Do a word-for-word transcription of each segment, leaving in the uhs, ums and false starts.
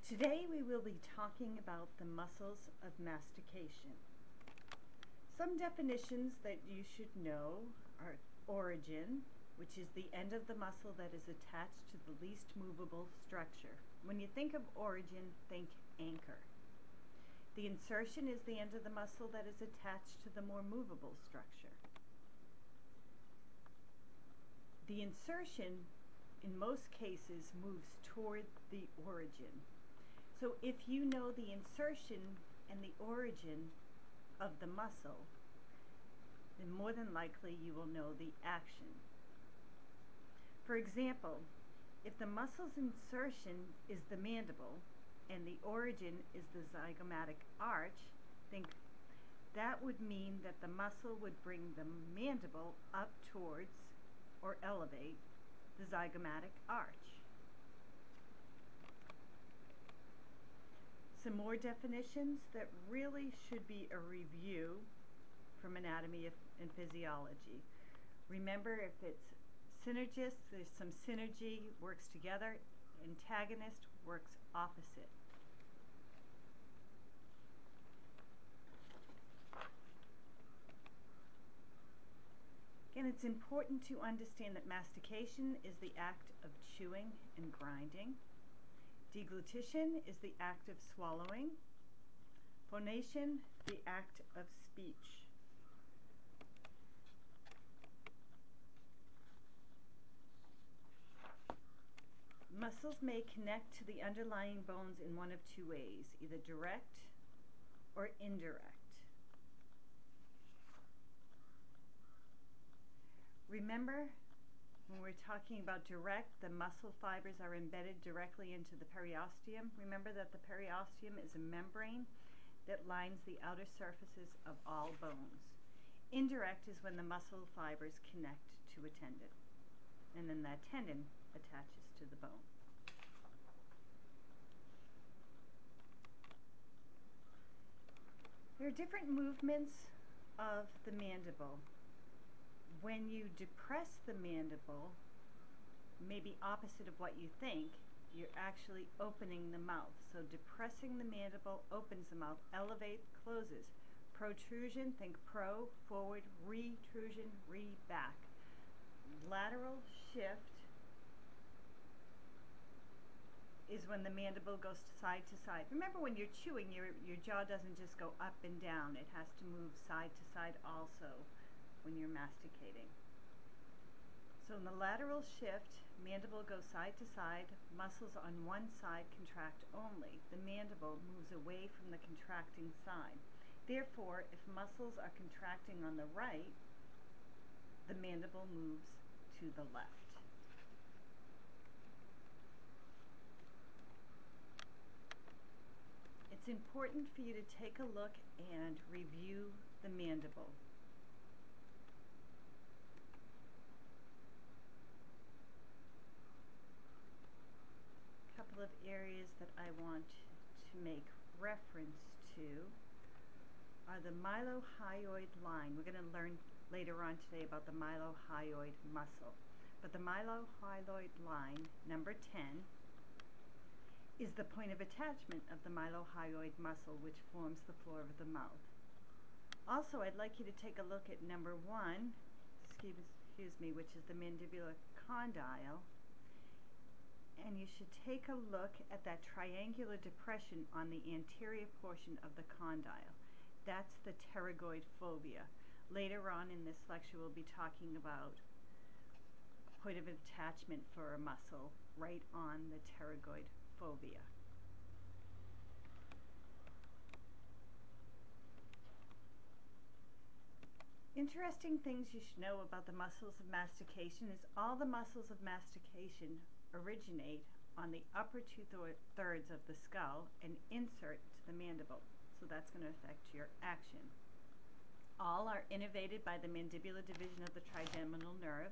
Today we will be talking about the muscles of mastication. Some definitions that you should know are origin, which is the end of the muscle that is attached to the least movable structure. When you think of origin, think anchor. The insertion is the end of the muscle that is attached to the more movable structure. The insertion, in most cases, moves toward the origin. So if you know the insertion and the origin of the muscle, then more than likely you will know the action. For example, if the muscle's insertion is the mandible and the origin is the zygomatic arch, think that would mean that the muscle would bring the mandible up towards or elevate the zygomatic arch. Some more definitions that really should be a review from anatomy and physiology. Remember, if it's synergist, there's some synergy, works together. Antagonist works opposite. Again, it's important to understand that mastication is the act of chewing and grinding. Deglutition is the act of swallowing. Phonation, the act of speech. Muscles may connect to the underlying bones in one of two ways, either direct or indirect. Remember, when we're talking about direct, the muscle fibers are embedded directly into the periosteum. Remember that the periosteum is a membrane that lines the outer surfaces of all bones. Indirect is when the muscle fibers connect to a tendon, and then that tendon attaches to the bone. There are different movements of the mandible. When you depress the mandible, maybe opposite of what you think, you're actually opening the mouth. So depressing the mandible opens the mouth, elevate, closes. Protrusion, think pro, forward, retrusion, re, back. Lateral shift is when the mandible goes side to side. Remember, when you're chewing, your, your jaw doesn't just go up and down. It has to move side to side also when you're masticating. So in the lateral shift, mandible goes side to side, muscles on one side contract only. The mandible moves away from the contracting side. Therefore, if muscles are contracting on the right, the mandible moves to the left. It's important for you to take a look and review the mandible. Couple of areas that I want to make reference to are the mylohyoid line. We're going to learn later on today about the mylohyoid muscle. But the mylohyoid line, number ten, is the point of attachment of the mylohyoid muscle, which forms the floor of the mouth. Also, I'd like you to take a look at number one, excuse, excuse me, which is the mandibular condyle. And you should take a look at that triangular depression on the anterior portion of the condyle. That's the pterygoid fovea. Later on in this lecture, we'll be talking about point of attachment for a muscle right on the pterygoid fovea. Interesting things you should know about the muscles of mastication is all the muscles of mastication originate on the upper two thirds of the skull and insert to the mandible. So that's going to affect your action. All are innervated by the mandibular division of the trigeminal nerve.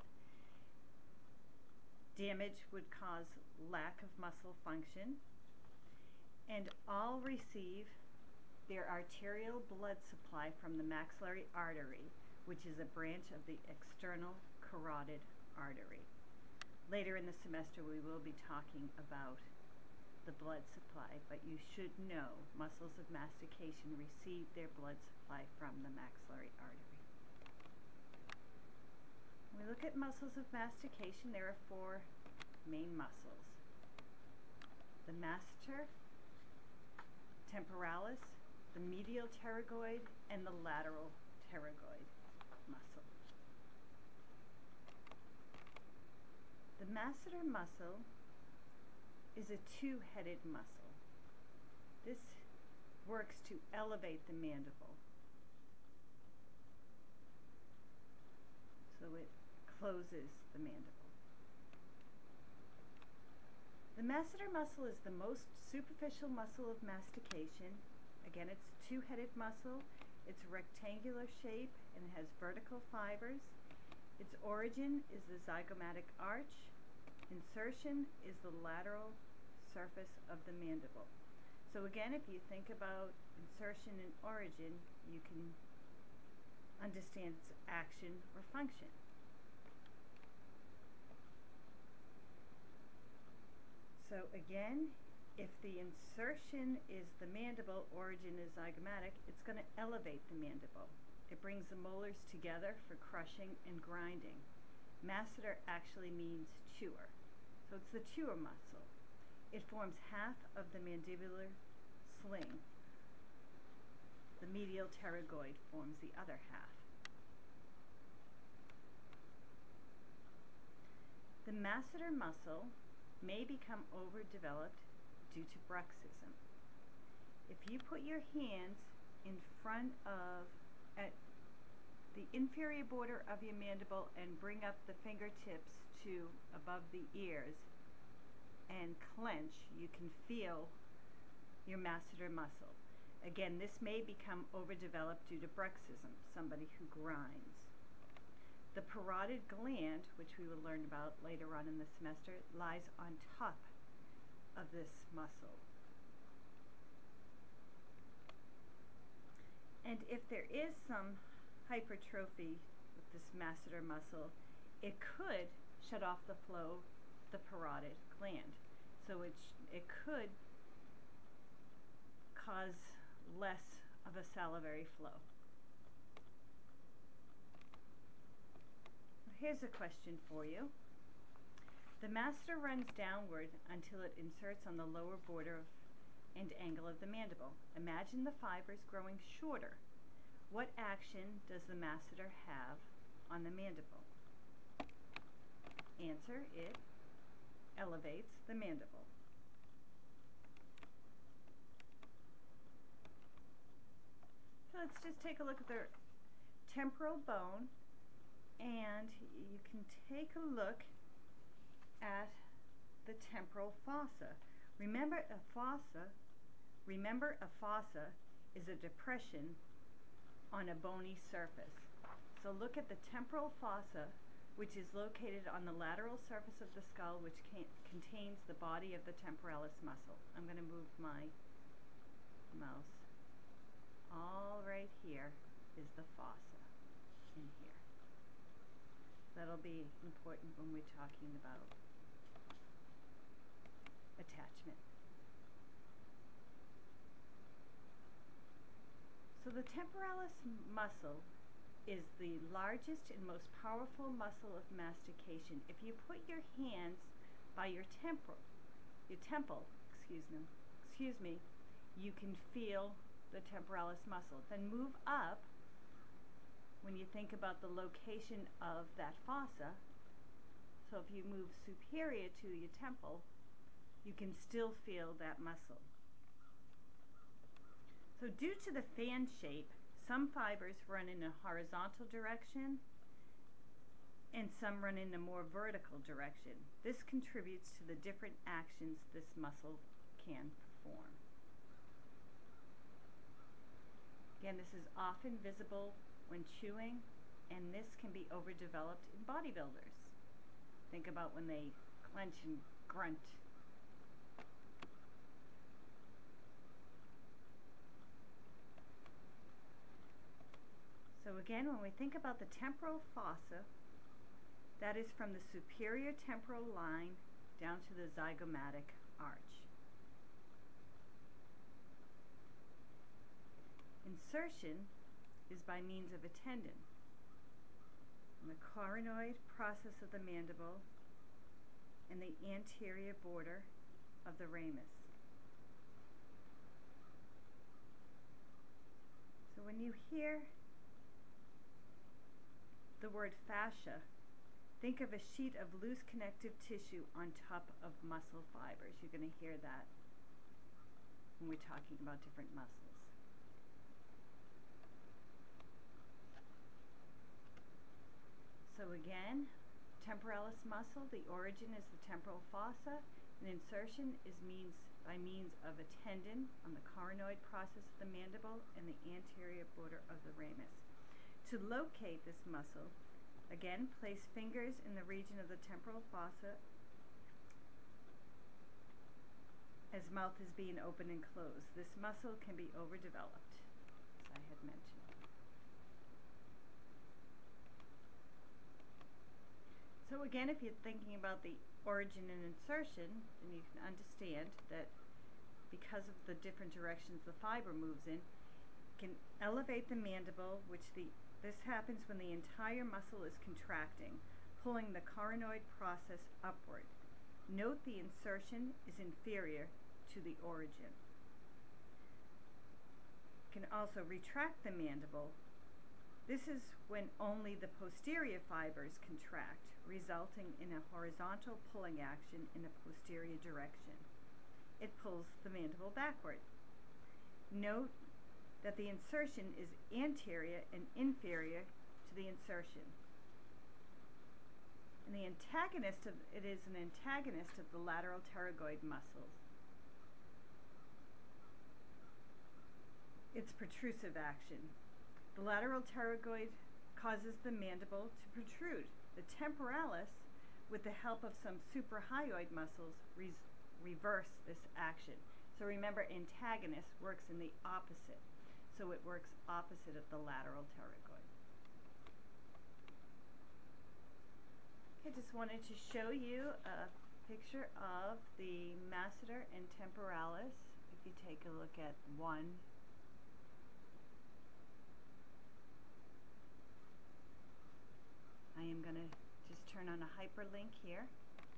Damage would cause lack of muscle function. And all receive their arterial blood supply from the maxillary artery, which is a branch of the external carotid artery. Later in the semester, we will be talking about the blood supply, but you should know muscles of mastication receive their blood supply from the maxillary artery. When we look at muscles of mastication, there are four main muscles: the masseter, temporalis, the medial pterygoid, and the lateral pterygoid muscle. The masseter muscle is a two-headed muscle. This works to elevate the mandible, so it closes the mandible. The masseter muscle is the most superficial muscle of mastication. Again, it's a two-headed muscle. It's a rectangular shape and it has vertical fibers. Its origin is the zygomatic arch. Insertion is the lateral surface of the mandible. So again, if you think about insertion and origin, you can understand its action or function. So again, if the insertion is the mandible, origin is zygomatic, it's going to elevate the mandible. It brings the molars together for crushing and grinding. Masseter actually means chewer. So it's the chewer muscle. It forms half of the mandibular sling. The medial pterygoid forms the other half. The masseter muscle may become overdeveloped due to bruxism. If you put your hands in front of, at the inferior border of your mandible and bring up the fingertips to above the ears and clench, you can feel your masseter muscle. Again, this may become overdeveloped due to bruxism, somebody who grinds. The parotid gland, which we will learn about later on in the semester, lies on top of this muscle. And if there is some hypertrophy with this masseter muscle, it could shut off the flow of the parotid gland. So it, it could cause less of a salivary flow. Here's a question for you. The masseter runs downward until it inserts on the lower border of, and angle of the mandible. Imagine the fibers growing shorter. What action does the masseter have on the mandible? Answer: it elevates the mandible. So let's just take a look at the temporal bone, and you can take a look at the temporal fossa. Remember a fossa, remember a fossa is a depression on a bony surface. So look at the temporal fossa, which is located on the lateral surface of the skull, which can, contains the body of the temporalis muscle. I'm going to move my mouse. All right here is the fossa in here. That'll be important when we're talking about attachment. So the temporalis muscle is the largest and most powerful muscle of mastication. If you put your hands by your temporal, your temple, excuse me, excuse me, you can feel the temporalis muscle. Then move up. When you think about the location of that fossa, so if you move superior to your temple, you can still feel that muscle. So due to the fan shape, some fibers run in a horizontal direction and some run in a more vertical direction. This contributes to the different actions this muscle can perform. Again, this is often visible when chewing, and this can be overdeveloped in bodybuilders. Think about when they clench and grunt. So again, when we think about the temporal fossa, that is from the superior temporal line down to the zygomatic arch. insertion is by means of a tendon in the coronoid process of the mandible and the anterior border of the ramus. So when you hear the word fascia, think of a sheet of loose connective tissue on top of muscle fibers. You're going to hear that when we're talking about different muscles. So again, temporalis muscle, the origin is the temporal fossa, and insertion is means by means of a tendon on the coronoid process of the mandible and the anterior border of the ramus. To locate this muscle, again, place fingers in the region of the temporal fossa as mouth is being opened and closed. This muscle can be overdeveloped, as I had mentioned. So again, if you're thinking about the origin and insertion, then you can understand that because of the different directions the fiber moves in, can elevate the mandible, which the this happens when the entire muscle is contracting, pulling the coronoid process upward. Note the insertion is inferior to the origin. Can also retract the mandible. This is when only the posterior fibers contract, resulting in a horizontal pulling action in a posterior direction. It pulls the mandible backward. Note that the insertion is anterior and inferior to the insertion. And the antagonist of it is an antagonist of the lateral pterygoid muscles. Its protrusive action. The lateral pterygoid causes the mandible to protrude. The temporalis, with the help of some suprahyoid muscles, re reverse this action. So remember, antagonist works in the opposite. So it works opposite of the lateral pterygoid. I just wanted to show you a picture of the masseter and temporalis. If you take a look at one, I am going to just turn on a hyperlink here.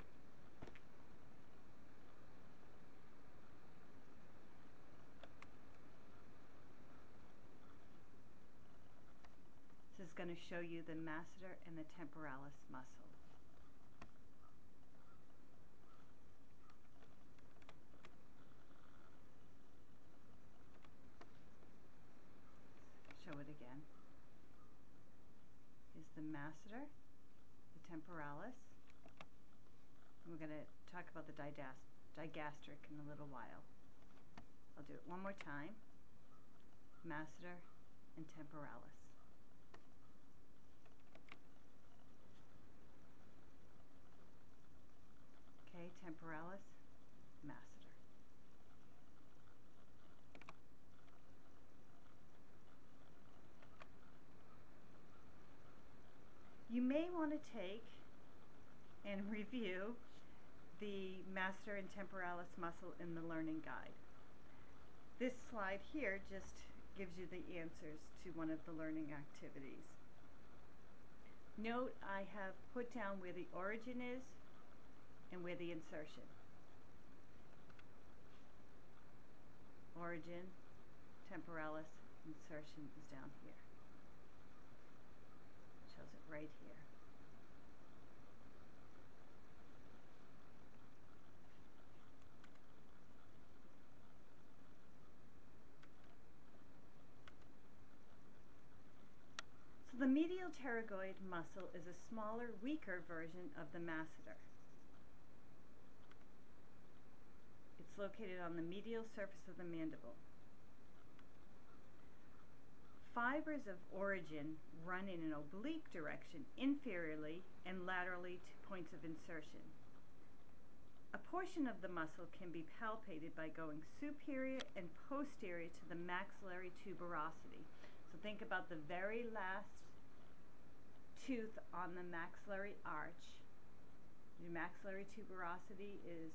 This is going to show you the masseter and the temporalis muscle. Show it again. Is the masseter, the temporalis, and we're going to talk about the digastric in a little while. I'll do it one more time. Masseter and temporalis. Okay, temporalis, masseter. You may want to take and review the masseter and temporalis muscle in the learning guide. This slide here just gives you the answers to one of the learning activities. Note I have put down where the origin is and where the insertion. Origin, temporalis, insertion is down here. It shows it right here. So the medial pterygoid muscle is a smaller, weaker version of the masseter. It's located on the medial surface of the mandible. Fibers of origin run in an oblique direction inferiorly and laterally to points of insertion. A portion of the muscle can be palpated by going superior and posterior to the maxillary tuberosity. So think about the very last tooth on the maxillary arch. Your maxillary tuberosity is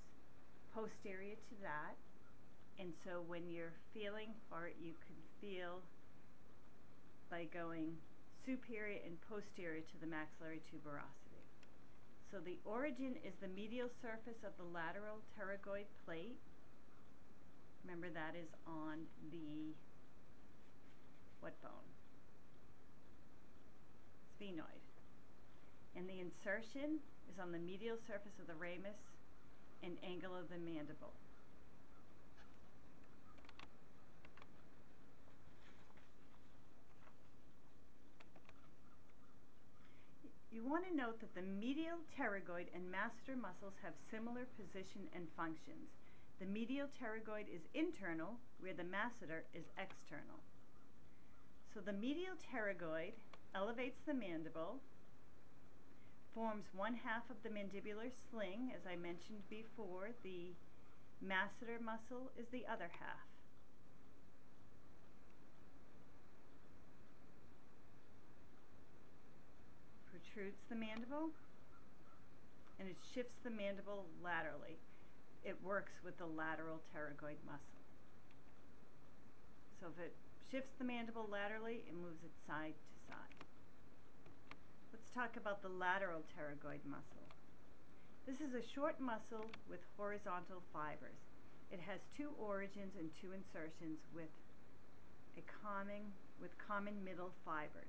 posterior to that, and so when you're feeling for it, you can feel by going superior and posterior to the maxillary tuberosity. So the origin is the medial surface of the lateral pterygoid plate. Remember, that is on the what bone? Sphenoid. And the insertion is on the medial surface of the ramus and angle of the mandible. You want to note that the medial pterygoid and masseter muscles have similar position and functions. The medial pterygoid is internal, where the masseter is external. So the medial pterygoid elevates the mandible, forms one half of the mandibular sling, as I mentioned before. The masseter muscle is the other half. Protrudes the mandible, and it shifts the mandible laterally. It works with the lateral pterygoid muscle. So if it shifts the mandible laterally, it moves it side to side. Let's talk about the lateral pterygoid muscle. This is a short muscle with horizontal fibers. It has two origins and two insertions with a common with common middle fibers.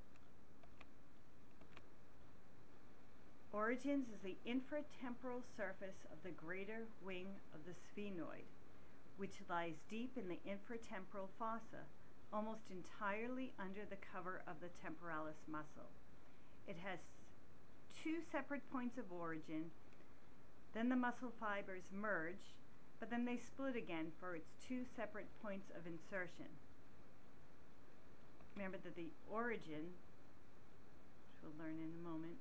Origins is the infratemporal surface of the greater wing of the sphenoid, which lies deep in the infratemporal fossa, almost entirely under the cover of the temporalis muscle. It has two separate points of origin, then the muscle fibers merge, but then they split again for its two separate points of insertion. Remember that the origin, which we'll learn in a moment,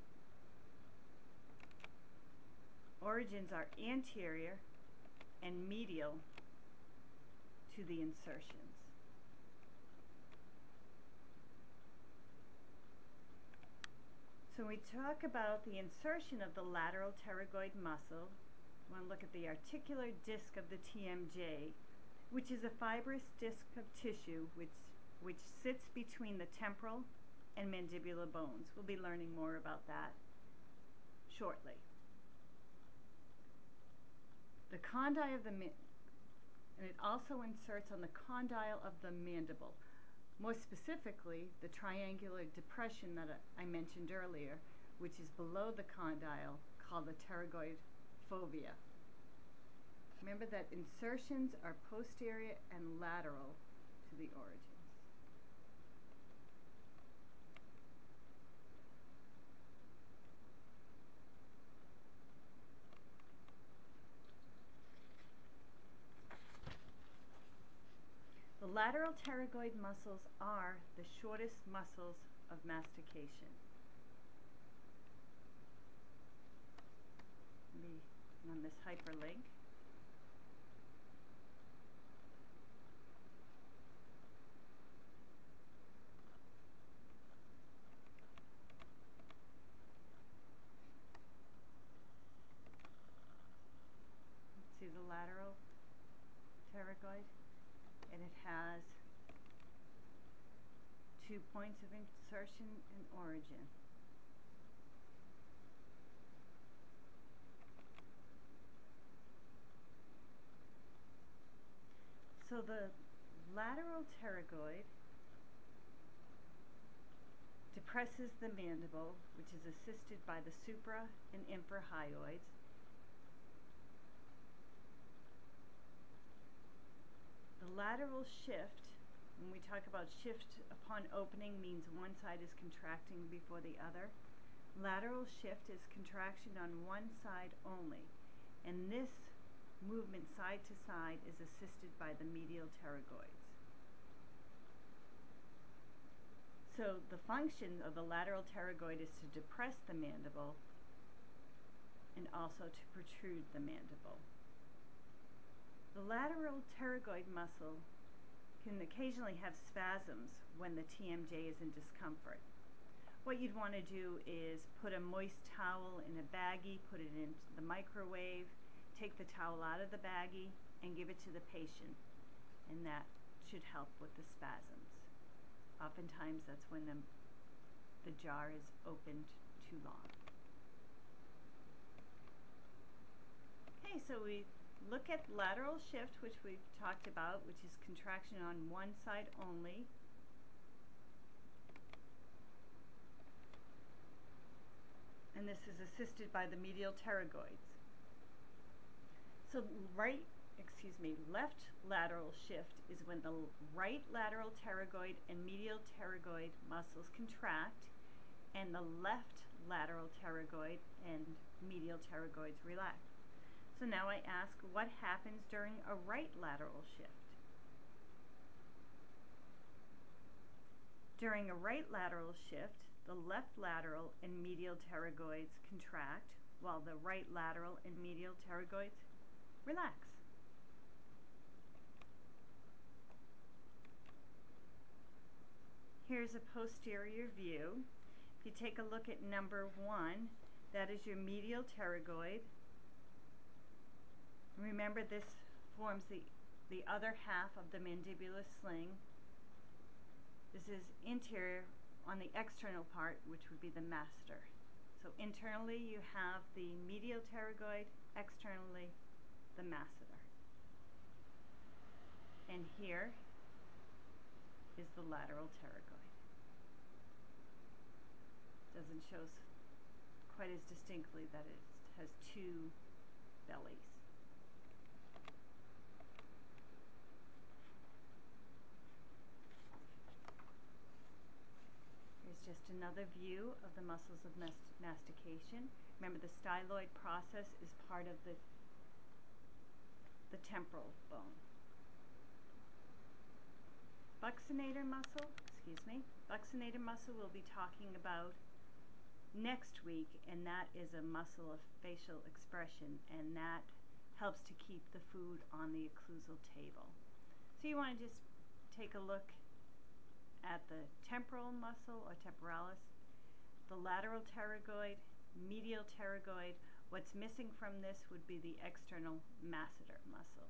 origins are anterior and medial to the insertions. So when we talk about the insertion of the lateral pterygoid muscle, we want to look at the articular disc of the T M J, which is a fibrous disc of tissue which, which sits between the temporal and mandibular bones. We'll be learning more about that shortly. The condyle of the man and it also inserts on the condyle of the mandible. More specifically, the triangular depression that I mentioned earlier, which is below the condyle, called the pterygoid fovea. Remember that insertions are posterior and lateral to the origins. The lateral pterygoid muscles are the shortest muscles of mastication. Be on this hyperlink. See the lateral pterygoid? And it has two points of insertion and origin. So the lateral pterygoid depresses the mandible, which is assisted by the supra and infrahyoids. The lateral shift, when we talk about shift upon opening, means one side is contracting before the other. Lateral shift is contraction on one side only, and this movement side to side is assisted by the medial pterygoids. So the function of the lateral pterygoid is to depress the mandible and also to protrude the mandible. The lateral pterygoid muscle can occasionally have spasms when the T M J is in discomfort. What you'd want to do is put a moist towel in a baggie, put it into the microwave, take the towel out of the baggie, and give it to the patient, and that should help with the spasms. Oftentimes that's when the, the jar is opened too long. Okay, so we look at lateral shift, which we've talked about, which is contraction on one side only. And this is assisted by the medial pterygoids. So right, excuse me, left lateral shift is when the right lateral pterygoid and medial pterygoid muscles contract, and the left lateral pterygoid and medial pterygoids relax. So now I ask, what happens during a right lateral shift? During a right lateral shift, the left lateral and medial pterygoids contract, while the right lateral and medial pterygoids relax. Here's a posterior view. If you take a look at number one, that is your medial pterygoid. Remember, this forms the, the other half of the mandibular sling. This is interior on the external part, which would be the masseter. So internally you have the medial pterygoid, externally the masseter. And here is the lateral pterygoid. Doesn't show quite as distinctly that it has two bellies. Just another view of the muscles of mastication. Remember, the styloid process is part of the, the temporal bone. Buccinator muscle, excuse me, buccinator muscle we'll be talking about next week, and that is a muscle of facial expression, and that helps to keep the food on the occlusal table. So you want to just take a look at the temporal muscle or temporalis, the lateral pterygoid, medial pterygoid. What's missing from this would be the external masseter muscle.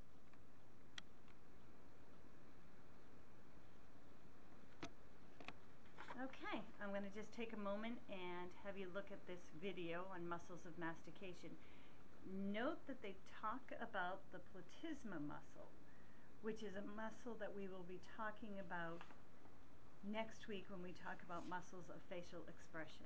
Okay, I'm going to just take a moment and have you look at this video on muscles of mastication. Note that they talk about the platysma muscle, which is a muscle that we will be talking about next week when we talk about muscles of facial expression.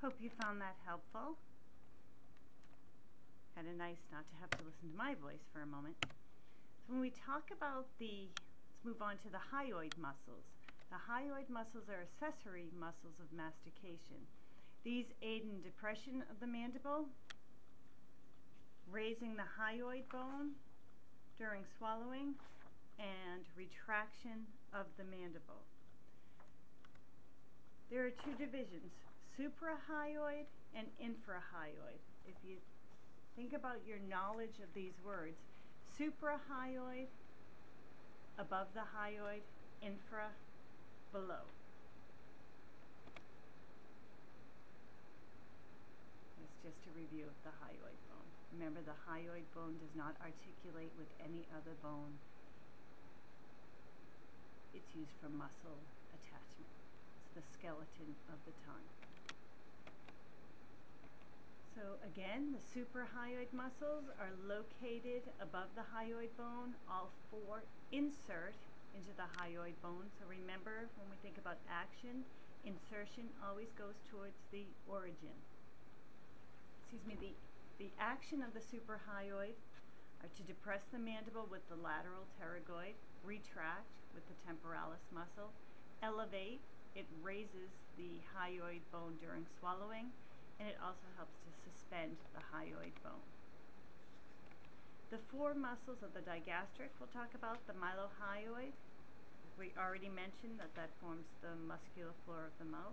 Hope you found that helpful. Kind of nice not to have to listen to my voice for a moment. So when we talk about the, let's move on to the hyoid muscles. The hyoid muscles are accessory muscles of mastication. These aid in depression of the mandible, raising the hyoid bone during swallowing, and retraction of the mandible. There are two divisions, suprahyoid and infrahyoid. If you think about your knowledge of these words, suprahyoid, above the hyoid, infra, below. It's just a review of the hyoid bone. Remember, the hyoid bone does not articulate with any other bone. It's used for muscle attachment. It's the skeleton of the tongue. So again, the suprahyoid muscles are located above the hyoid bone. All four insert into the hyoid bone. So remember, when we think about action, insertion always goes towards the origin. Excuse me, the, the action of the suprahyoid are to depress the mandible with the lateral pterygoid, retract with the temporalis muscle, elevate, it raises the hyoid bone during swallowing, and it also helps to suspend the hyoid bone. The four muscles of the digastric we'll talk about, the mylohyoid. We already mentioned that that forms the muscular floor of the mouth.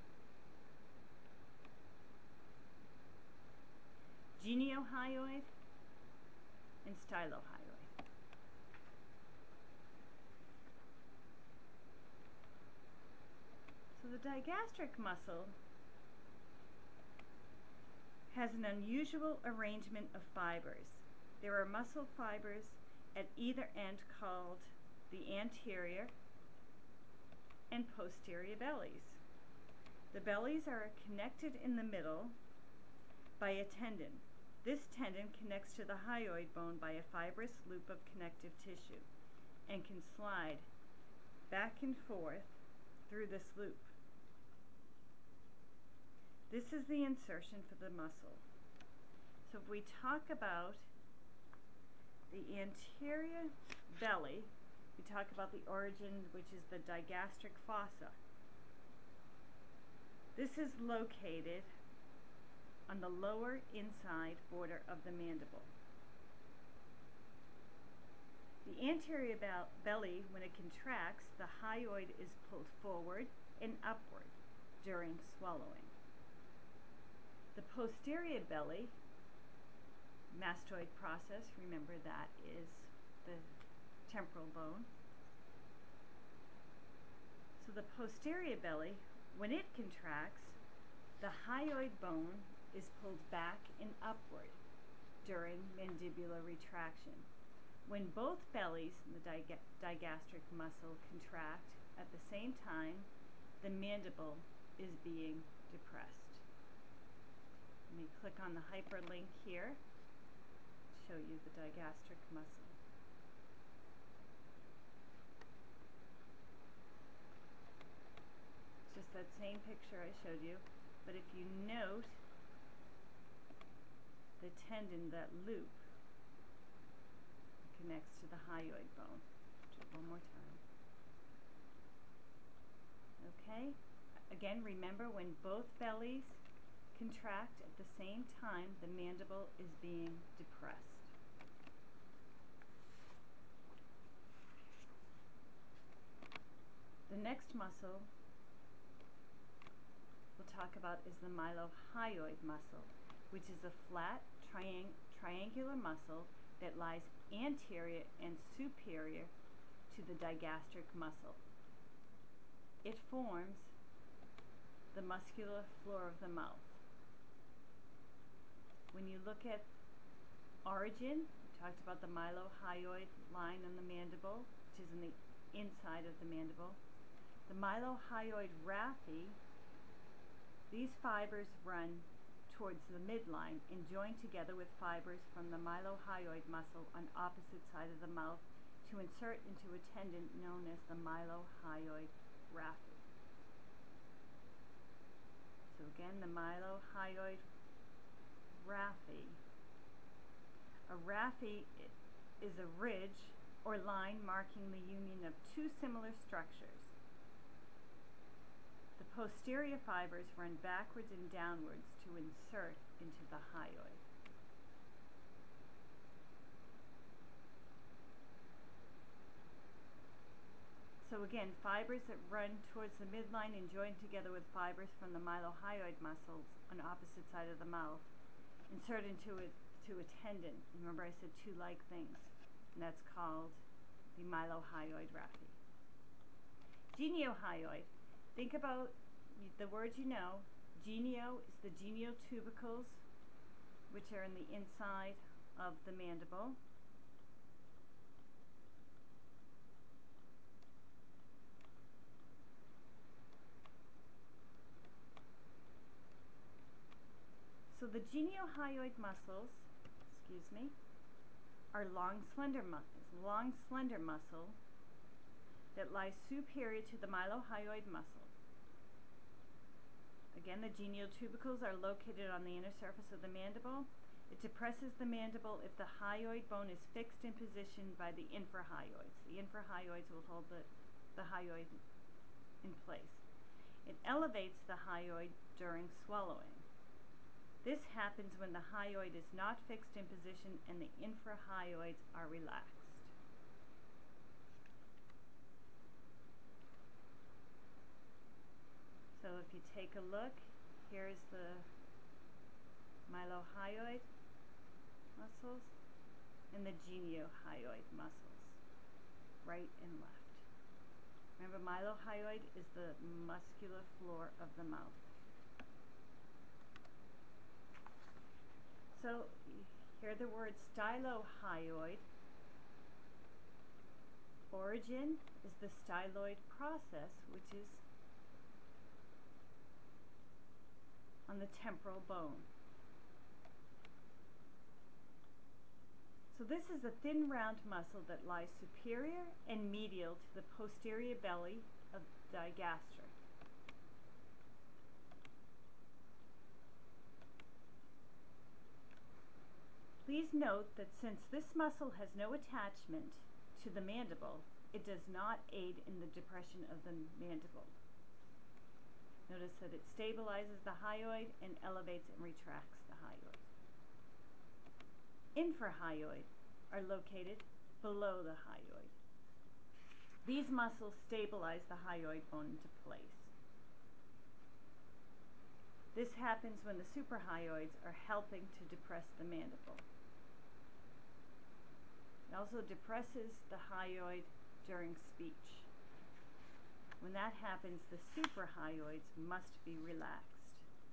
Geniohyoid and stylohyoid. So the digastric muscle has an unusual arrangement of fibers. There are muscle fibers at either end called the anterior and posterior bellies. The bellies are connected in the middle by a tendon. This tendon connects to the hyoid bone by a fibrous loop of connective tissue and can slide back and forth through this loop. This is the insertion for the muscle. So if we talk about the anterior belly, we talk about the origin, which is the digastric fossa. This is located on the lower inside border of the mandible. The anterior belly, when it contracts, the hyoid is pulled forward and upward during swallowing. The posterior belly, mastoid process, remember that is the temporal bone. So the posterior belly, when it contracts, the hyoid bone is pulled back and upward during mandibular retraction. When both bellies in the dig digastric muscle contract at the same time, the mandible is being depressed. Let me click on the hyperlink here to show you the digastric muscle. It's just that same picture I showed you, but if you note the tendon, that loop, connects to the hyoid bone. Do it one more time. Okay? Again, remember, when both bellies contract at the same time, the mandible is being depressed. The next muscle we'll talk about is the mylohyoid muscle, which is a flat triang triangular muscle that lies anterior and superior to the digastric muscle. It forms the muscular floor of the mouth. When you look at origin, we talked about the mylohyoid line on the mandible, which is in the inside of the mandible. The mylohyoid raphe, these fibers run towards the midline and join together with fibers from the mylohyoid muscle on opposite side of the mouth to insert into a tendon known as the mylohyoid raphe. So So again, the mylohyoid raphe. A raphe is a ridge or line marking the union of two similar structures. The posterior fibers run backwards and downwards to insert into the hyoid. So again, fibers that run towards the midline and join together with fibers from the mylohyoid muscles on the opposite side of the mouth insert into it to a tendon. Remember I said two like things, and that's called the mylohyoid raphe. Geniohyoid. Think about the words you know. Genio is the geniotubercles, which are in the inside of the mandible. So the geniohyoid muscles, excuse me, are long, slender, mu long, slender muscle that lies superior to the mylohyoid muscle. Again, the geniotubercles are located on the inner surface of the mandible. It depresses the mandible if the hyoid bone is fixed in position by the infrahyoids. The infrahyoids will hold the, the hyoid in place. It elevates the hyoid during swallowing. This happens when the hyoid is not fixed in position and the infrahyoids are relaxed. So if you take a look, here's the mylohyoid muscles and the geniohyoid muscles, right and left. Remember, mylohyoid is the muscular floor of the mouth. So here are the words stylohyoid. Origin is the styloid process, which is on the temporal bone. So this is a thin round muscle that lies superior and medial to the posterior belly of digastric. Please note that since this muscle has no attachment to the mandible, it does not aid in the depression of the mandible. Notice that it stabilizes the hyoid and elevates and retracts the hyoid. Infrahyoid are located below the hyoid. These muscles stabilize the hyoid bone into place. This happens when the suprahyoids are helping to depress the mandible. It also depresses the hyoid during speech. When that happens, the suprahyoids must be relaxed.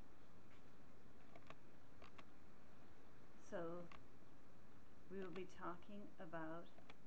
So we will be talking about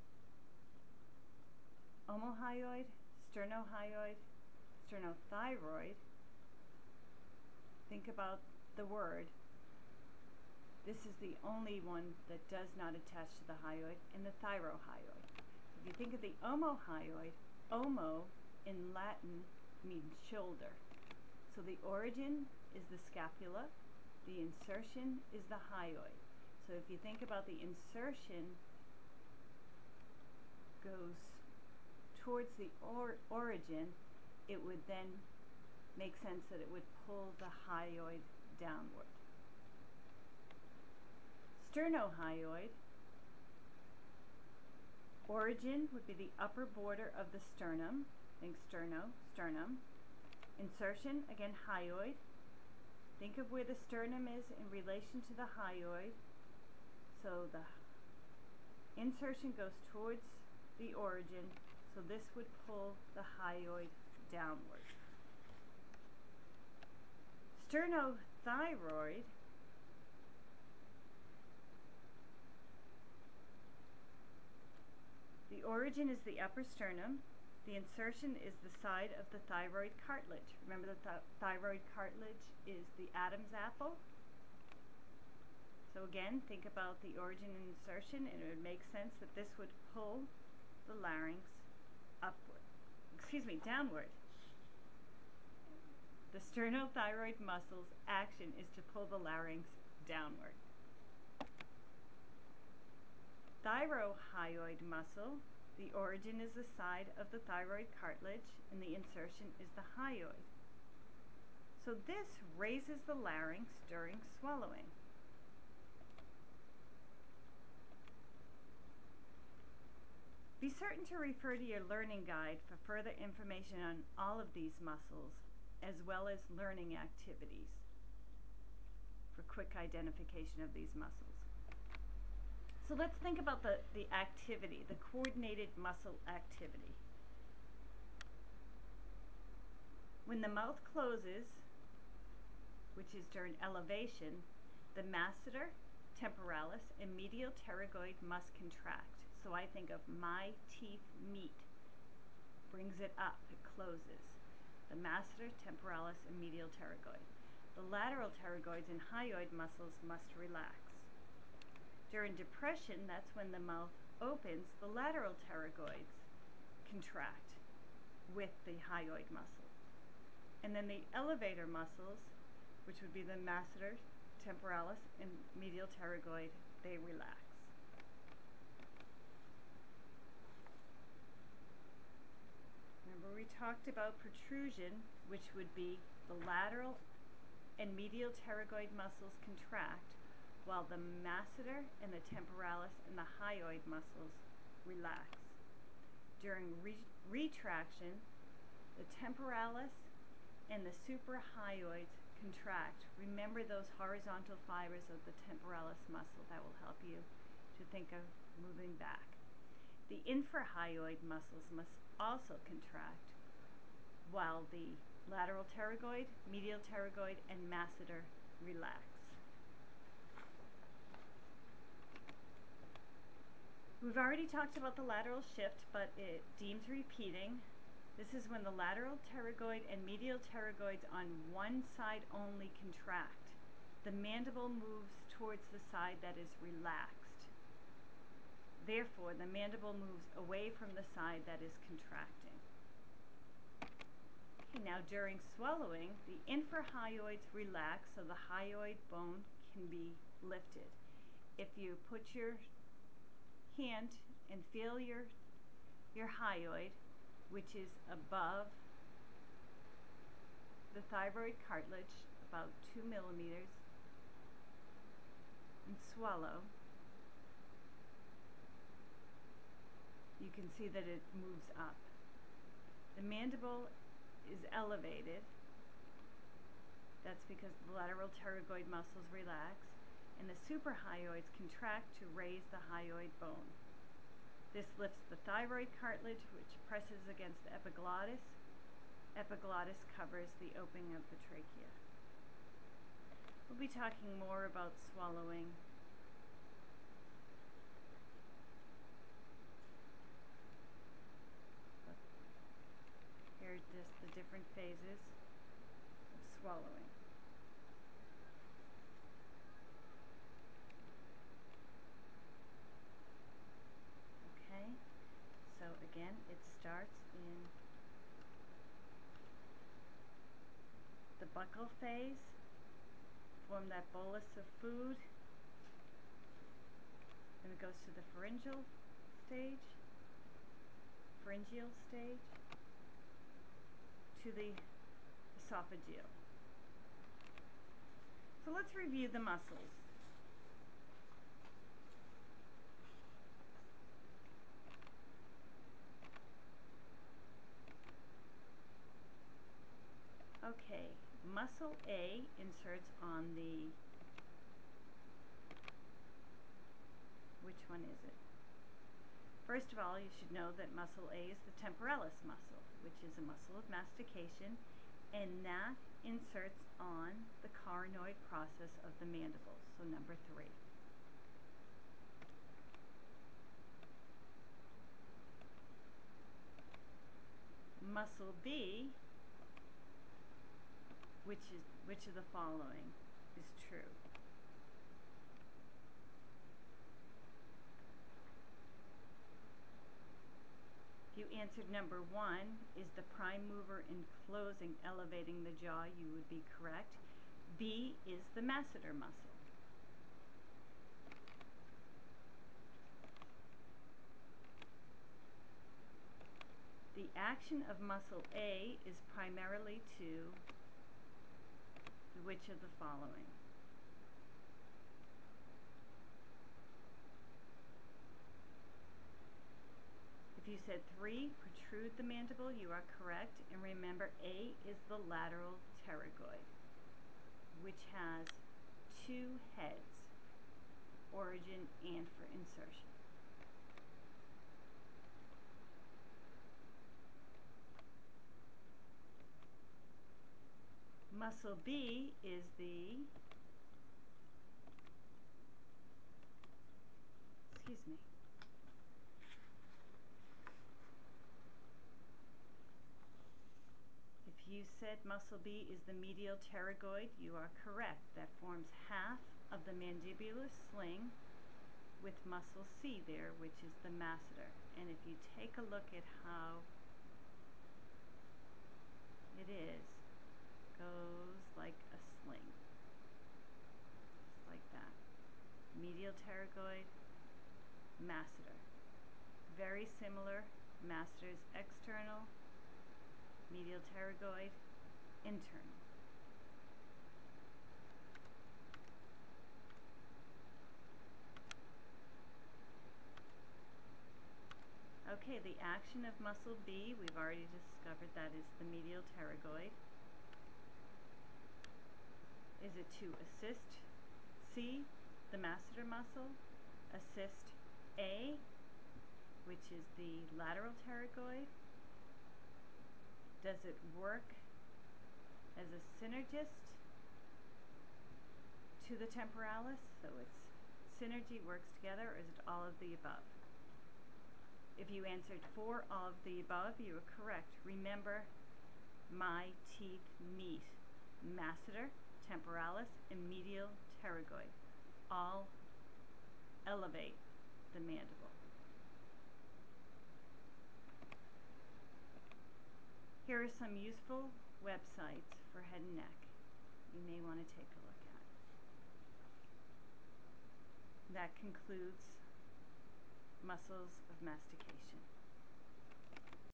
omohyoid, sternohyoid, sternothyroid. Think about the word. This is the only one that does not attach to the hyoid, and the thyrohyoid. If you think of the omohyoid, omo in Latin means shoulder. So the origin is the scapula, the insertion is the hyoid. So if you think about the insertion goes towards the or origin, it would then make sense that it would pull the hyoid downward. Sternohyoid, origin would be the upper border of the sternum. Think sterno, sternum. Insertion, again, hyoid. Think of where the sternum is in relation to the hyoid. So the insertion goes towards the origin, so this would pull the hyoid downward. Sternothyroid the origin is the upper sternum. The insertion is the side of the thyroid cartilage. Remember the th thyroid cartilage is the Adam's apple? So again, think about the origin and insertion, and it would make sense that this would pull the larynx upward. Excuse me, downward. The sternothyroid muscle's action is to pull the larynx downward. Thyrohyoid muscle, the origin is the side of the thyroid cartilage and the insertion is the hyoid. So this raises the larynx during swallowing. Be certain to refer to your learning guide for further information on all of these muscles, as well as learning activities for quick identification of these muscles. So let's think about the, the activity, the coordinated muscle activity. When the mouth closes, which is during elevation, the masseter, temporalis, and medial pterygoid must contract. So I think of my teeth meet, brings it up, it closes. The masseter, temporalis, and medial pterygoid. The lateral pterygoids and hyoid muscles must relax. During depression, that's when the mouth opens, the lateral pterygoids contract with the hyoid muscle. And then the elevator muscles, which would be the masseter, temporalis, and medial pterygoid, they relax. Remember we talked about protrusion, which would be the lateral and medial pterygoid muscles contract, while the masseter and the temporalis and the hyoid muscles relax. During re retraction, the temporalis and the suprahyoids contract. Remember those horizontal fibers of the temporalis muscle. That will help you to think of moving back. The infrahyoid muscles must also contract, while the lateral pterygoid, medial pterygoid, and masseter relax. We've already talked about the lateral shift, but it deems repeating. This is when the lateral pterygoid and medial pterygoids on one side only contract. The mandible moves towards the side that is relaxed. Therefore, the mandible moves away from the side that is contracting. Okay, now during swallowing, the infrahyoids relax so the hyoid bone can be lifted. If you put your hand and feel your, your hyoid, which is above the thyroid cartilage, about two millimeters, and swallow, you can see that it moves up. The mandible is elevated. That's because the lateral pterygoid muscles relax, and the suprahyoids contract to raise the hyoid bone. This lifts the thyroid cartilage, which presses against the epiglottis. Epiglottis covers the opening of the trachea. We'll be talking more about swallowing. Here are just the different phases of swallowing. Okay, so again, it starts in the buccal phase, form that bolus of food, then it goes to the pharyngeal stage, pharyngeal stage, to the esophageal. So let's review the muscles. Okay, muscle A inserts on the, which one is it? First of all, you should know that muscle A is the temporalis muscle, which is a muscle of mastication, and that inserts on the coronoid process of the mandible, so number three. Muscle B, which is which of the following is true? If you answered number one, is the prime mover in closing, elevating the jaw, you would be correct. B is the masseter muscle. The action of muscle A is primarily to which of the following? If you said three, protrude the mandible, you are correct. And remember, A is the lateral pterygoid, which has two heads, origin and for insertion. Muscle B is the, excuse me, if you said muscle B is the medial pterygoid, you are correct. That forms half of the mandibular sling with muscle C there, which is the masseter. And if you take a look at how it is, goes like a sling, just like that. Medial pterygoid, masseter. Very similar. Masseter is external, medial pterygoid, internal. Okay, the action of muscle B, we've already discovered that is the medial pterygoid. Is it to assist C, the masseter muscle, assist A, which is the lateral pterygoid? Does it work as a synergist to the temporalis? So it's synergy, works together, or is it all of the above? If you answered for all of the above, you are correct. Remember, my teeth meet masseter, temporalis, and medial pterygoid. All elevate the mandible. Here are some useful websites for head and neck you may want to take a look at. That concludes muscles of mastication.